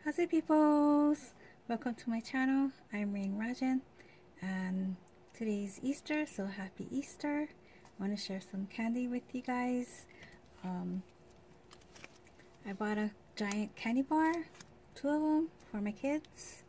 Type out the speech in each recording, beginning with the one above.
How's it, peoples? Welcome to my channel. I'm Rain Rajan, and today's Easter, so happy Easter. I want to share some candy with you guys. I bought a giant candy bar, 2 of them for my kids.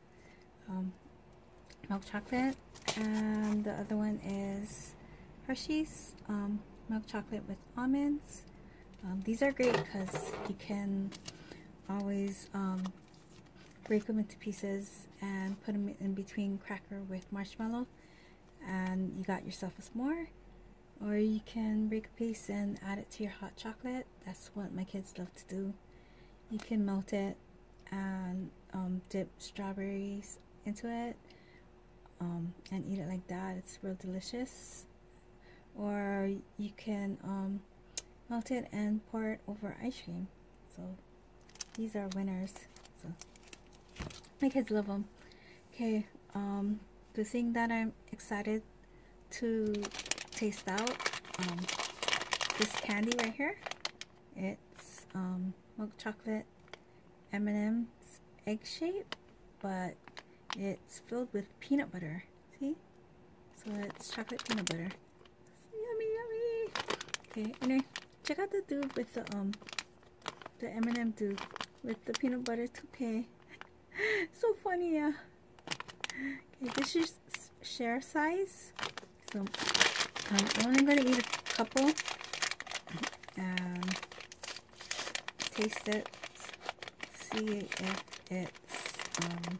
Milk chocolate, and the other one is Hershey's milk chocolate with almonds. These are great because you can always break them into pieces and put them in between cracker with marshmallow, and you got yourself a s'more. Or you can break a piece and add it to your hot chocolate. That's what my kids love to do. You can melt it and dip strawberries into it and eat it like that. It's real delicious. Or you can melt it and pour it over ice cream. So these are winners. So my kids love them. Okay, the thing that I'm excited to taste out, this candy right here. It's milk chocolate M&M's egg shape, but it's filled with peanut butter. See? So it's chocolate peanut butter. Yummy, yummy. Okay, anyway, check out the dude with the M&M dude with the peanut butter toupee. So funny, yeah. Okay, this is share size. So I'm only gonna eat a couple and taste it, see if it's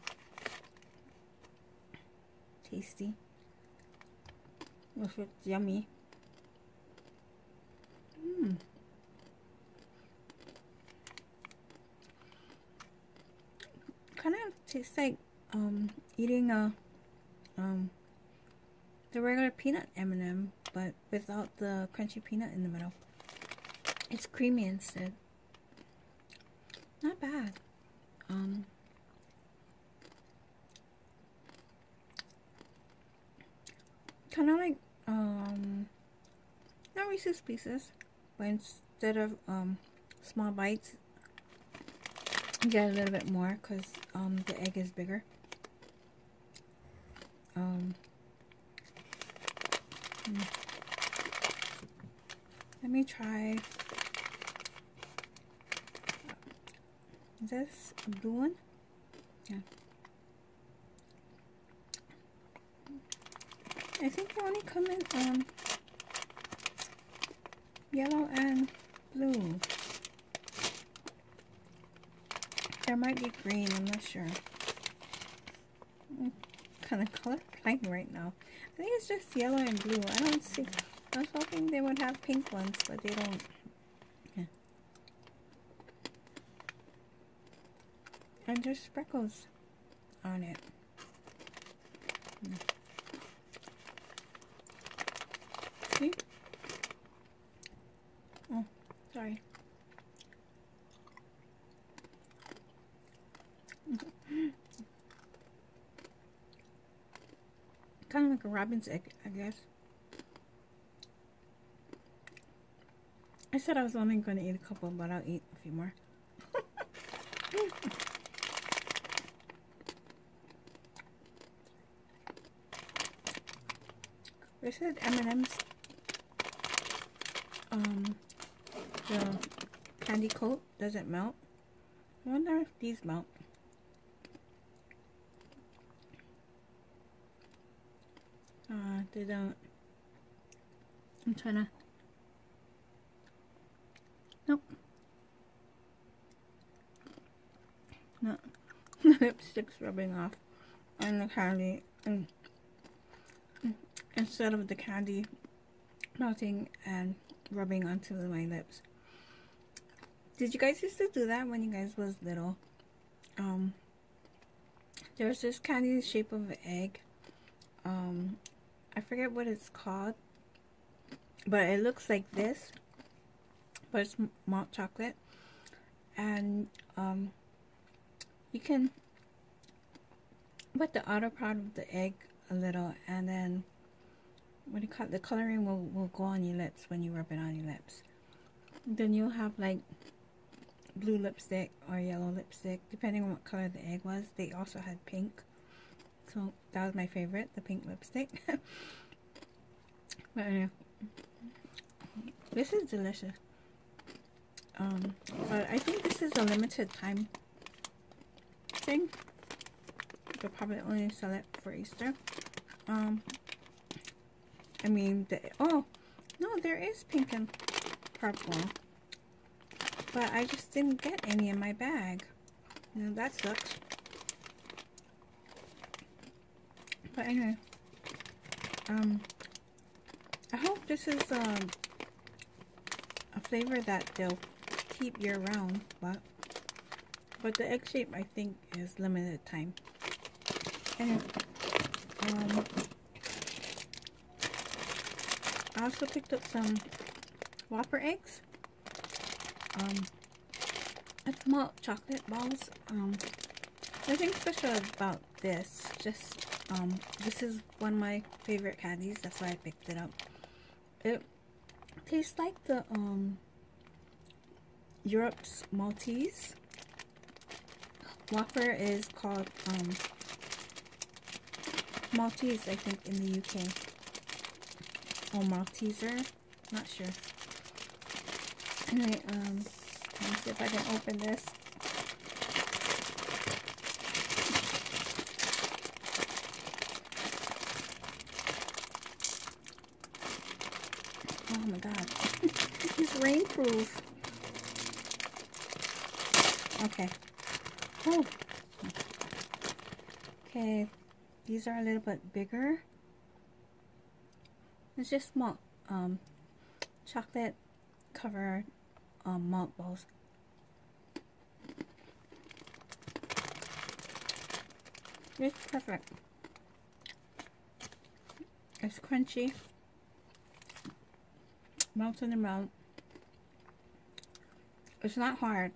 tasty, if it's yummy. Kind of tastes like eating a the regular peanut M&M, but without the crunchy peanut in the middle. It's creamy instead. Not bad. Kind of like not Reese's Pieces, but instead of small bites, you get a little bit more because the egg is bigger. Let me try. Is this a blue one? Yeah. I think they only come in yellow and blue. There might be green, I'm not sure. Kind of color blind right now. I think it's just yellow and blue. I don't see. I was hoping they would have pink ones, but they don't. Yeah. And there's sprinkles on it. See? Oh, sorry. Kind of like a robin's egg, I guess. I said I was only going to eat a couple, but I'll eat a few more. They said M&M's, the candy coat doesn't melt. I wonder if these melt. They don't. I'm trying to. Nope. No. The lipstick's rubbing off on the candy, and instead of the candy melting and rubbing onto my lips. Did you guys used to do that when you guys was little? There's this candy in the shape of an egg. I forget what it's called, but it looks like this, but it's malt chocolate, and you can put the outer part of the egg a little, and then what do you call it? The coloring will go on your lips when you rub it on your lips. Then you'll have like blue lipstick or yellow lipstick, depending on what color the egg was. They also had pink. So that was my favorite, the pink lipstick. But anyway, this is delicious. But I think this is a limited time thing. They'll probably only sell it for Easter. I mean, oh, no, there is pink and purple. But I just didn't get any in my bag. You know, that sucks. But anyway, I hope this is a flavor that they'll keep year round, but the egg shape I think is limited time. Anyway, I also picked up some Whopper eggs. It's malt chocolate balls. Nothing special about this. Just this is one of my favorite candies. That's why I picked it up. It tastes like the Europe's Maltese. Whopper is called Maltese, I think, in the UK. Or Malteser, not sure. Anyway, let me see if I can open this. Oh my god. It's rainproof. Okay. Oh. Okay. These are a little bit bigger. It's just malt, chocolate covered malt balls. It's perfect. It's crunchy. Melts in the mouth. It's not hard.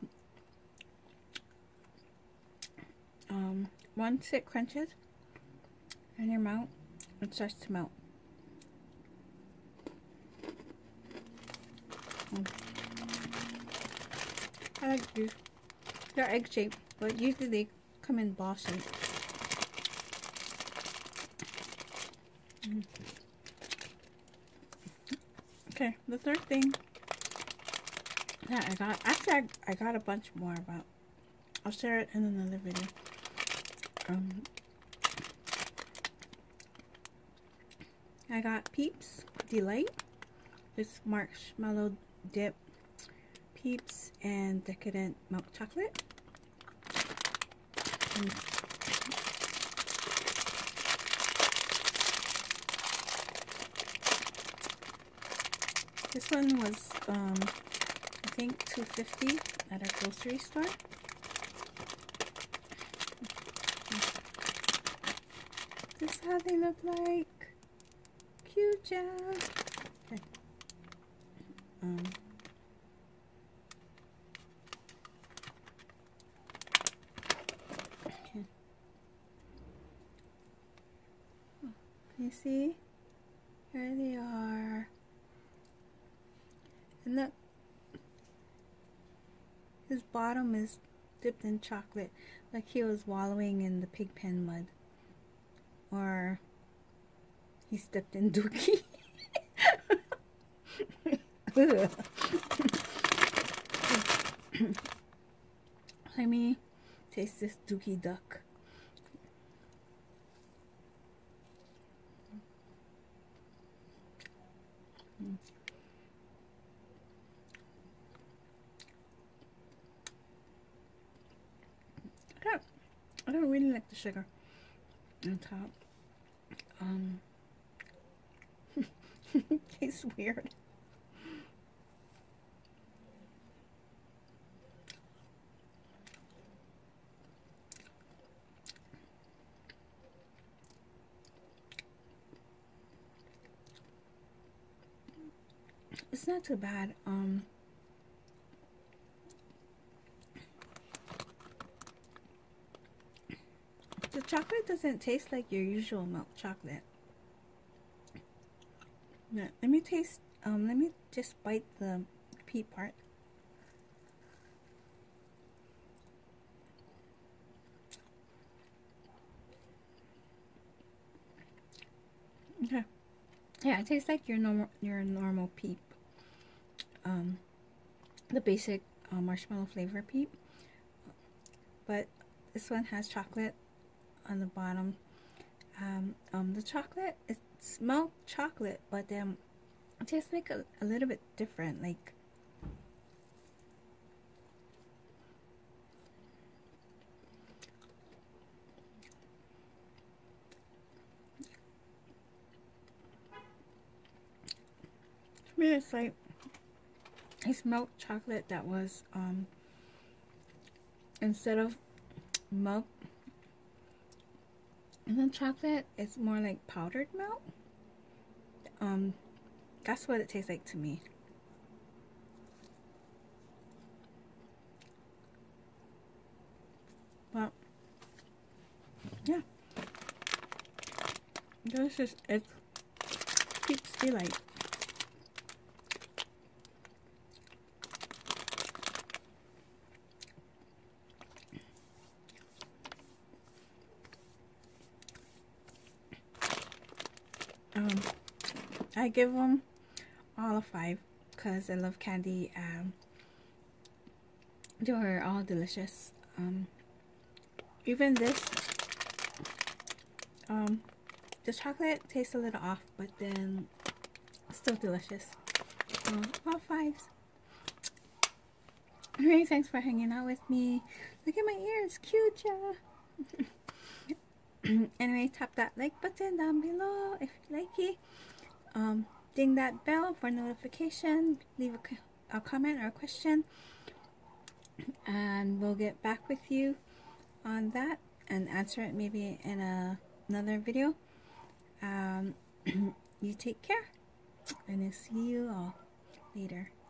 Once it crunches in your mouth, it starts to melt. I like these. They're egg shaped, but usually they come in ball shape. Okay, the third thing that I got, actually I got a bunch more, but I'll share it in another video. I got Peeps Delight. This marshmallow dip, Peeps, and decadent milk chocolate. This one was, I think, $2.50 at a grocery store. This is how they look like. Cute job. Okay. Okay. Can you see? Here they are. And look, his bottom is dipped in chocolate, like he was wallowing in the pig pen mud, or he stepped in dookie. Let me taste this dookie duck. I don't really like the sugar on top. Tastes weird. It's not too bad. The chocolate doesn't taste like your usual milk chocolate. Yeah, let me taste, let me just bite the pea part. Yeah, it tastes like your normal Peep. The basic marshmallow flavor Peep. But this one has chocolate on the bottom. The chocolate, it's milk chocolate, but it tastes like a little bit different. Like, to me, it's like it's milk chocolate that was instead of milk and then chocolate, it's more like powdered milk. That's what it tastes like to me. Well, yeah, delicious. It keeps delight. I give them all a 5 because I love candy. They were all delicious. Even this, the chocolate tastes a little off, but then still delicious. All 5s. Alright, thanks for hanging out with me. Look at my ears, cute, yeah. Anyway, tap that like button down below if you like it. Ding that bell for notification. Leave a comment or a question, and we'll get back with you on that and answer it maybe in another video. You take care, and I'll see you all later.